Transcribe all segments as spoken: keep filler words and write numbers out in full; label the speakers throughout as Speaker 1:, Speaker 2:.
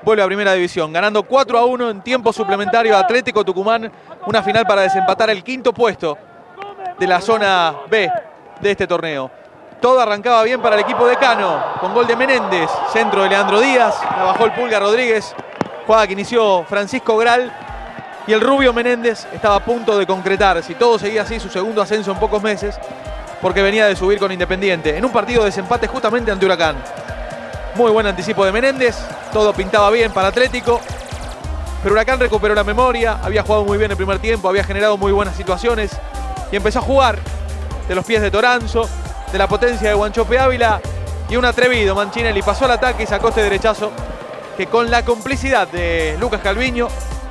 Speaker 1: vuelve a Primera División, ganando cuatro a uno en tiempo suplementario a Atlético Tucumán. Una final para desempatar el quinto puesto de la zona B de este torneo. Todo arrancaba bien para el equipo de Cano, con gol de Menéndez, centro de Leandro Díaz, la bajó el Pulga Rodríguez, jugada que inició Francisco Gral, y el Rubio Menéndez estaba a punto de concretar, si todo seguía así, su segundo ascenso en pocos meses, porque venía de subir con Independiente, en un partido de desempate justamente ante Huracán. Muy buen anticipo de Menéndez, todo pintaba bien para Atlético, pero Huracán recuperó la memoria, había jugado muy bien el primer tiempo, había generado muy buenas situaciones, y empezó a jugar de los pies de Toranzo, de la potencia de Wanchope Ávila, y un atrevido Manchinelli pasó al ataque y sacó este derechazo que con la complicidad de Lucas Calviño,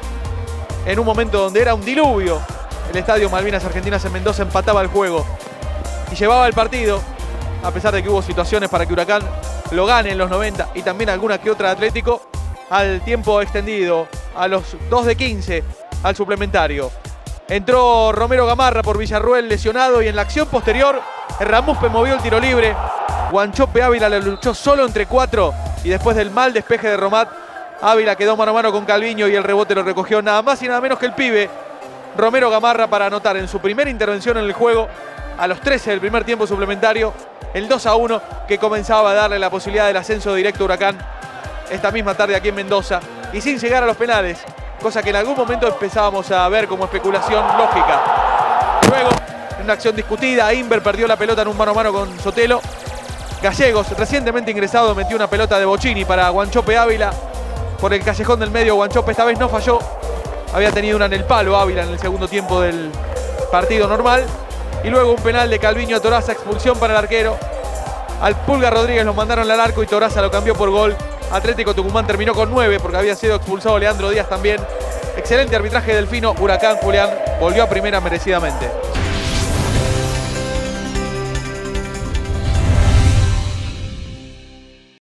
Speaker 1: en un momento donde era un diluvio, el estadio Malvinas Argentinas en Mendoza empataba el juego y llevaba el partido, a pesar de que hubo situaciones para que Huracán lo gane en los noventa y también alguna que otra Atlético, al tiempo extendido, a los dos de quince, al suplementario. Entró Romero Gamarra por Villarruel lesionado y en la acción posterior Ramuspe movió el tiro libre. Wanchope Ávila le luchó solo entre cuatro y después del mal despeje de Romat, Ávila quedó mano a mano con Calviño y el rebote lo recogió nada más y nada menos que el pibe Romero Gamarra para anotar en su primera intervención en el juego a los trece del primer tiempo suplementario el dos a uno que comenzaba a darle la posibilidad del ascenso directo a Huracán esta misma tarde aquí en Mendoza y sin llegar a los penales, cosa que en algún momento empezábamos a ver como especulación lógica. Luego, en una acción discutida, Inver perdió la pelota en un mano a mano con Sotelo. Gallegos, recientemente ingresado, metió una pelota de Bocchini para Wanchope Ávila. Por el callejón del medio, Wanchope esta vez no falló. Había tenido una en el palo Ávila en el segundo tiempo del partido normal. Y luego un penal de Calviño a Toraza, expulsión para el arquero. Al Pulga Rodríguez lo mandaron al arco y Toraza lo cambió por gol. Atlético Tucumán terminó con nueve porque había sido expulsado Leandro Díaz también. Excelente arbitraje del Fino. Huracán, Julián, volvió a primera merecidamente.